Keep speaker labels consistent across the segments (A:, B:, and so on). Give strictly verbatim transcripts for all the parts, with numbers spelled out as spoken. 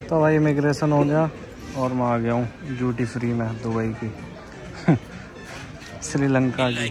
A: तो भाई इमिग्रेशन हो गया और मैं आ गया हूँ ड्यूटी फ्री में दुबई की श्रीलंका की।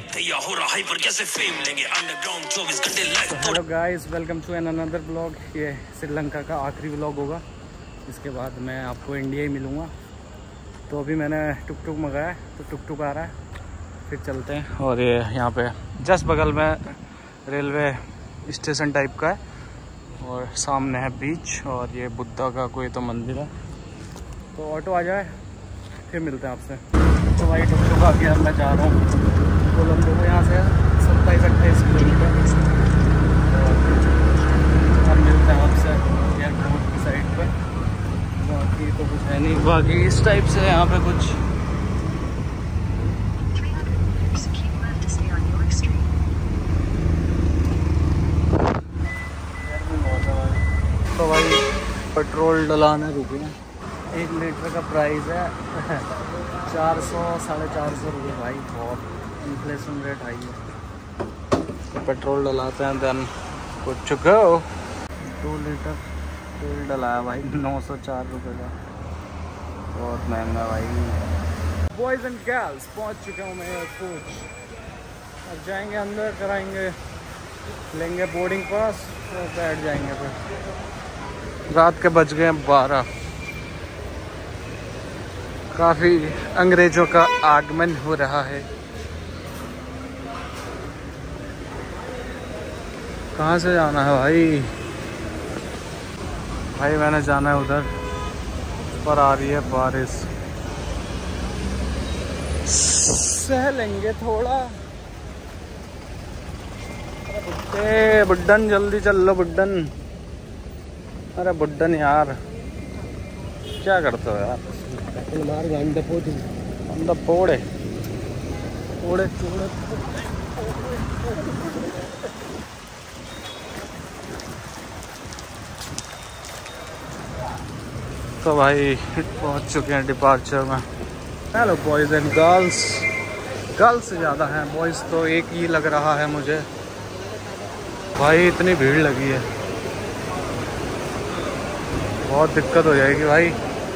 A: Hello guys, welcome to an another blog. ये श्रीलंका का आखिरी ब्लॉग होगा, इसके बाद मैं आपको इंडिया ही मिलूँगा। तो अभी मैंने टुक टुक मंगाया, तो टुक टुक आ रहा है, फिर चलते हैं। और ये यहाँ पे जस्ट बगल में रेलवे स्टेशन टाइप का है और सामने है बीच और ये बुद्धा का कोई तो मंदिर है। तो ऑटो आ जाए फिर मिलते हैं आपसे। तो भाई टुक टुक आ गया, मैं जा रहा हूँ कोलंबो को। यहाँ से सत्ताईस अट्ठाईस किलोमीटर। और मिलते हैं आपसे एयरपोर्ट की साइड पे। बाकी तो कुछ है नहीं, बाकी इस टाइप से यहाँ पे कुछ। तो भाई पेट्रोल डलाने रुके हैं। एक लीटर का प्राइस है चार सौ साढ़े चार सौ रुपये। भाई बहुत इन्फ्लेशन रेट हाई है। तो पेट्रोल डलाते हैं, देन कुछ गो दो लीटर तेल डलाया भाई नौ सौ चार रुपये का। बहुत महंगा भाई। बॉयज़ एंड गर्ल्स पहुंच चुका हूँ मैं एयरपोर्ट। अब जाएंगे अंदर, कराएंगे, लेंगे बोर्डिंग पास और बैठ जाएंगे। फिर रात के बज गए बारह। काफ़ी अंग्रेज़ों का आगमन हो रहा है। कहाँ से जाना है भाई? भाई मैंने जाना है उधर, पर आ रही है बारिश। सह लेंगे थोड़ा। ए बुड्ढन जल्दी चल लो बुड्ढन। अरे बुड्ढन यार क्या करते हो यार? अंदर पोड़े पोड़े चूड़े। तो भाई पहुंच चुके हैं डिपार्चर में। Hello boys and girls. Girls ज़्यादा हैं, बॉयज़ तो एक ही लग रहा है मुझे। भाई इतनी भीड़ लगी है, बहुत दिक्कत हो जाएगी भाई।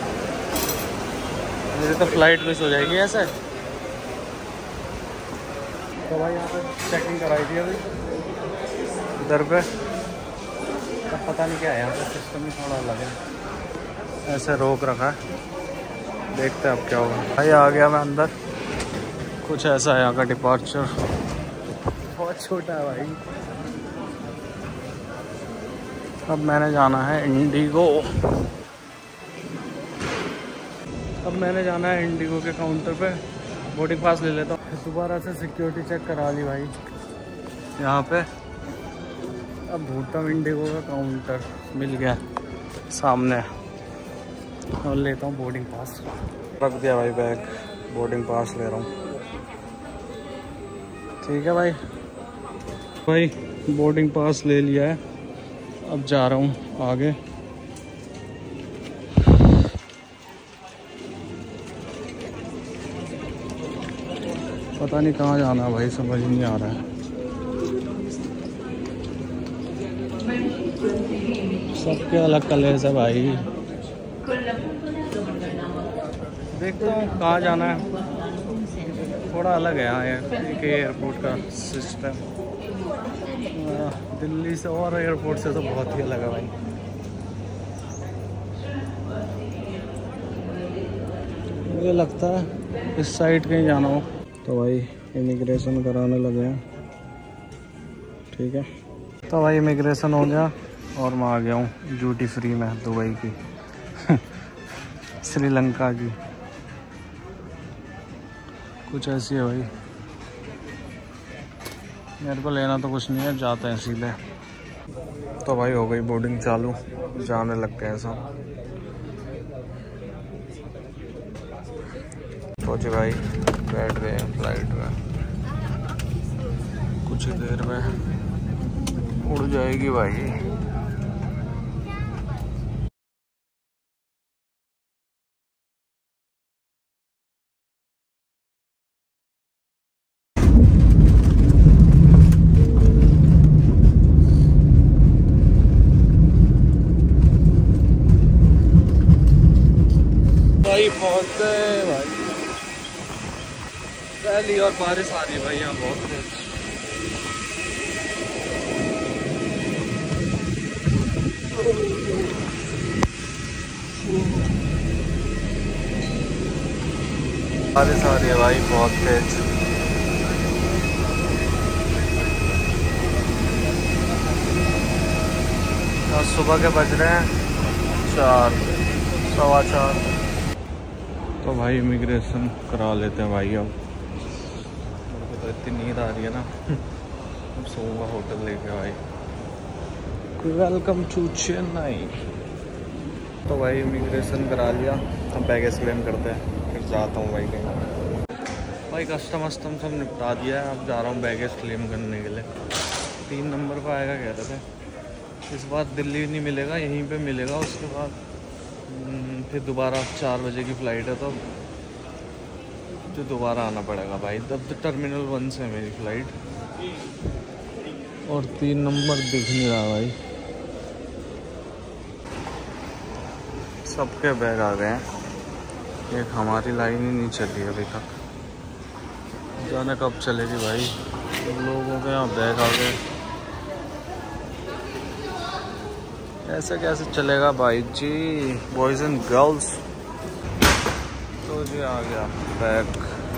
A: मेरी तो फ्लाइट मिस हो जाएगी ऐसे। तो भाई यहाँ पे चेकिंग कराई थी अभी इधर पे। अब पता नहीं क्या है यहाँ पे, सिस्टम ही थोड़ा अलग है। ऐसे रोक रखा है, देखते हैं अब क्या होगा। भाई आ गया मैं अंदर। कुछ ऐसा है यहाँ का डिपार्चर, बहुत छोटा है भाई। अब मैंने जाना है इंडिगो। अब मैंने जाना है इंडिगो के काउंटर पे, बोर्डिंग पास ले लेता हूँ। दोबारा से सिक्योरिटी चेक करा ली भाई यहाँ पे। अब ढूंढता हूँ इंडिगो का काउंटर, मिल गया सामने, और लेता हूँ बोर्डिंग पास। रख दिया भाई बैग, बोर्डिंग पास ले रहा हूँ। ठीक है भाई। भाई बोर्डिंग पास ले लिया है, अब जा रहा हूँ आगे। पता नहीं कहाँ जाना है भाई, समझ नहीं आ रहा है। सबके अलग कलर्स है भाई। देखता हूँ कहाँ जाना है। थोड़ा अलग है यहाँ एक एयरपोर्ट का सिस्टम, दिल्ली से और एयरपोर्ट से तो बहुत ही अलग है भाई। मुझे लगता है इस साइड कहीं जाना हो। तो भाई इमिग्रेशन कराने लगे हैं। ठीक है, तो भाई इमिग्रेशन हो गया और मैं आ गया हूँ ड्यूटी फ्री में दुबई की श्रीलंका की। कुछ ऐसी है भाई। मेरे को लेना तो कुछ नहीं है, जाते हैं सीधे। तो भाई हो गई बोर्डिंग चालू, जाने लग गए सब। पहुँचे भाई, बैठ गए फ्लाइट में। कुछ ही देर में उड़ जाएगी भाई। भाई पहुंच गए भाई। पहली और बारिश आ रही है भाई यहाँ बहुत तेज। बारिश आ रही है भाई बहुत तेज। और सुबह के बज रहे हैं चार, सवा चार। तो भाई इमिग्रेशन करा लेते हैं भाई। अब मेरे को तो इतनी नींद आ रही है ना, अब सोऊंगा होटल लेके भाई। Welcome to Chennai. तो भाई इमिग्रेशन करा लिया, अब बैगेज क्लेम करते हैं, फिर जाता हूँ भाई कहीं। भाई कस्टम वस्टम सब निपटा दिया है, अब जा रहा हूँ बैगेज क्लेम करने के लिए। तीन नंबर पर आएगा कह रहे थे। इस बार दिल्ली नहीं मिलेगा, यहीं पे मिलेगा। उसके बाद फिर दोबारा चार बजे की फ़्लाइट है, तो जो दोबारा आना पड़ेगा भाई। तब तो टर्मिनल वन से है मेरी फ़्लाइट, और तीन नंबर दिख नहीं रहा भाई। सबके बैग आ गए हैं, एक हमारी लाइन ही नहीं चली अभी तक। जाने कब चलेगी भाई। लोगों के यहाँ बैग आ गए, ऐसे कैसे चलेगा भाई जी। Boys and girls. तो जी आ गया बैग।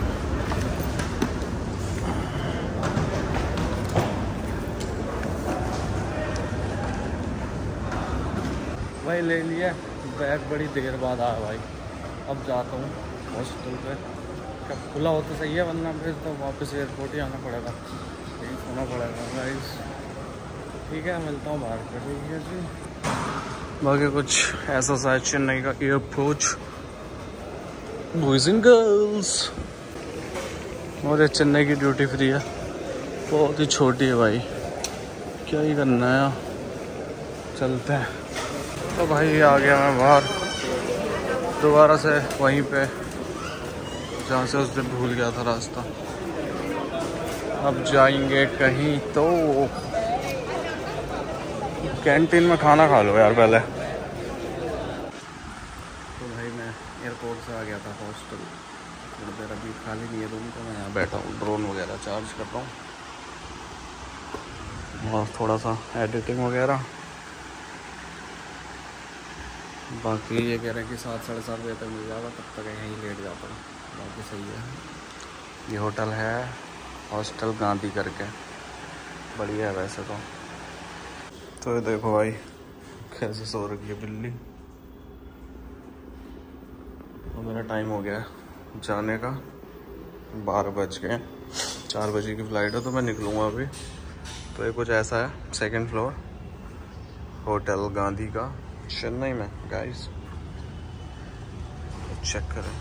A: भाई ले लिया बैग, बड़ी देर बाद आया भाई। अब जाता हूँ हॉस्टल पे। कब खुला हो तो सही है, वरना फिर तो वापस एयरपोर्ट ही आना पड़ेगा, यही सोना पड़ेगा गाइस। ठीक है, मिलता हूँ बाहर पे। ठीक है जी। बाकी कुछ ऐसा सा चेन्नई का एयरपोर्ट। Boys and girls. और ये चेन्नई की ड्यूटी फ्री है, बहुत ही छोटी है भाई। क्या ही करना है, चलते हैं। तो भाई आ गया मैं बाहर दोबारा से, वहीं पे जहाँ से उस दिन भूल गया था रास्ता। अब जाएंगे कहीं तो कैंटीन में खाना खा लो यार पहले। तो भाई मैं एयरपोर्ट से आ गया था हॉस्टल, थोड़ी देर अभी खाली नहीं है रूम, तो मैं यहाँ बैठा हूँ, ड्रोन वगैरह चार्ज कर रहा हूँ और थोड़ा सा एडिटिंग वगैरह। बाकी ये कह रहे हैं कि सात साढ़े सात बजे तक मिल जाएगा, तब तक यहीं लेट जाता हूँ। बाकी सही है। ये होटल है हॉस्टल गांधी करके, बढ़िया है वैसे तो। तो ये देखो भाई कैसे सो रखी है बिल्ली। और मेरा टाइम हो गया जाने का, बारह बज गए। चार बजे की फ़्लाइट है, तो मैं निकलूँगा अभी। तो ये कुछ ऐसा है, सेकंड फ्लोर होटल गांधी का, चेन्नई में गाइस, चेक करें।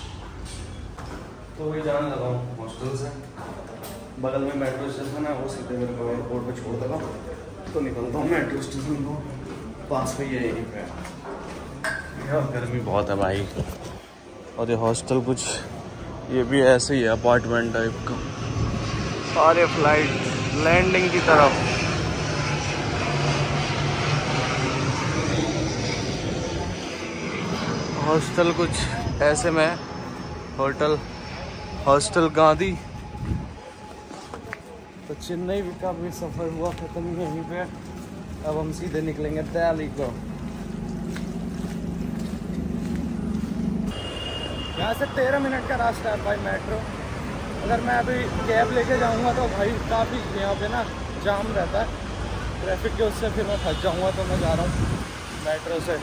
A: तो ये जाने लगा हूँ हॉस्टल से, बगल में मेट्रो स्टेशन है, वो सीधे मेरे को एयरपोर्ट पे छोड़ देगा। तो निकलता हूँ मेट्रो स्टेशन को, पास में ही है यहीं पे। यार गर्मी बहुत है भाई। और ये हॉस्टल कुछ ये भी ऐसे ही है, अपार्टमेंट टाइप का। सारे फ्लाइट लैंडिंग की तरफ। हॉस्टल कुछ ऐसे में, होटल हॉस्टल गांधी। तो चेन्नई का भी सफ़र हुआ ख़त्म यहीं पे। अब हम सीधे निकलेंगे दिल्ली को। यहाँ से तेरह मिनट का रास्ता है भाई मेट्रो। अगर मैं अभी कैब लेके जाऊँगा तो भाई काफ़ी यहाँ पे ना जाम रहता है ट्रैफिक के, उससे फिर मैं फंस जाऊँगा। तो मैं जा रहा हूँ मेट्रो से।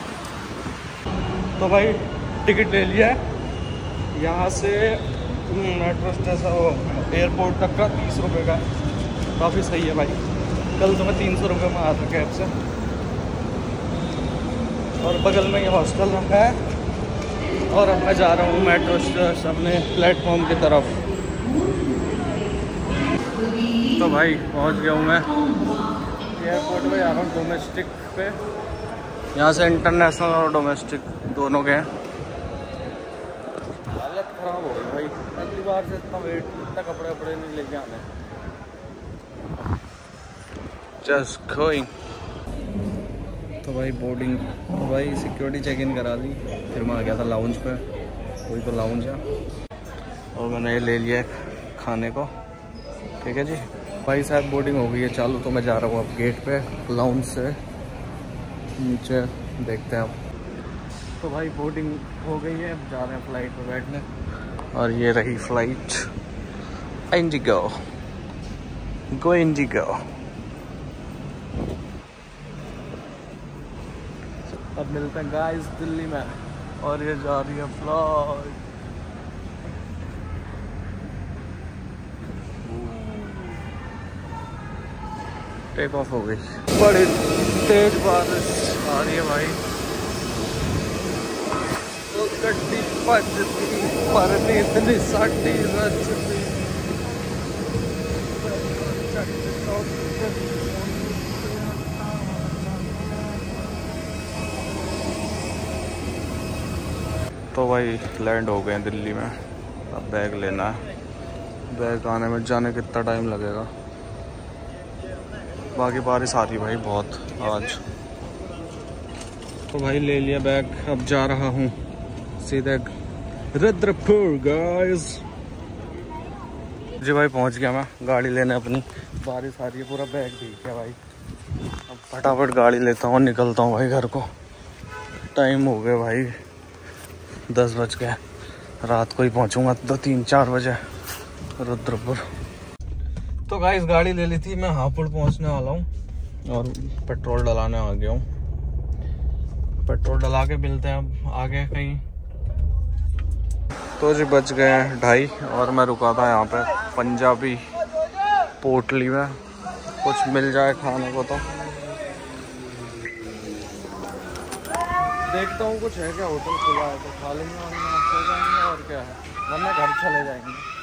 A: तो भाई टिकट ले लिया है यहाँ से मेट्रो स्टेशन एयरपोर्ट तक का, तीस रुपये का। काफ़ी सही है भाई। कल तो मैं तीन सौ रुपये में आया था कैब से। और बगल में ये हॉस्टल है, और अब मैं जा रहा हूँ मेट्रो स्टेशन अपने प्लेटफॉर्म की तरफ। तो भाई पहुँच गया हूँ मैं एयरपोर्ट पे, जा रहा हूँ डोमेस्टिक पे। यहाँ से इंटरनेशनल और डोमेस्टिक दोनों के हैं। हालत ख़राब हो गई भाई, अगली बार से इतना वेट, इतना कपड़े वपड़े नहीं लेके आने। Just going. तो भाई बोर्डिंग, तो भाई सिक्योरिटी चेक इन करा दी, फिर मैं आ गया था लाउंज पे, वही तो लाउंज है। और मैंने ये ले लिया खाने को, ठीक है जी। भाई साहब बोर्डिंग हो गई है चालू, तो मैं जा रहा हूँ अब गेट पे, लाउंज से नीचे देखते हैं अब। तो भाई बोर्डिंग हो गई है, अब जा रहे हैं फ्लाइट पे बैठने। और ये रही फ्लाइट इंडिगो, गो इंडिगो। अब मिलते हैं गाइस दिल्ली में। और ये जा रही है फ्लाइट। टेक ऑफ हो गई। बड़ी तेज बारिश आ रही है भाई, तो गड्डी भजती पर नहीं इतनी साड़ी रचती। तो भाई लैंड हो गए हैं दिल्ली में, अब बैग लेना है। बैग आने में जाने कितना टाइम लगेगा। बाकी बारिश आ रही भाई बहुत आज। तो भाई ले लिया बैग, अब जा रहा हूँ सीधे रुद्रपुर गाइस। जी भाई पहुँच गया मैं गाड़ी लेने अपनी। बारिश आ रही है, पूरा बैग भीग गया भाई। अब फटाफट गाड़ी लेता हूँ, निकलता हूँ भाई घर को। टाइम हो गया भाई दस बज गए, रात को ही पहुँचूँगा दो तीन चार बजे रुद्रपुर। तो गाइस गाड़ी ले ली थी, मैं हापुड़ पहुंचने वाला हूँ और पेट्रोल डलाने आ गया हूँ। पेट्रोल डला के मिलते हैं अब आगे कहीं। तो जी बच गए हैं ढाई, और मैं रुका था यहाँ पे पंजाबी पोटली में, कुछ मिल जाए खाने को। तो देखता हूँ कुछ है क्या, होटल खुला है तो खा लेंगे और क्या है, वरना घर चले जाएंगे।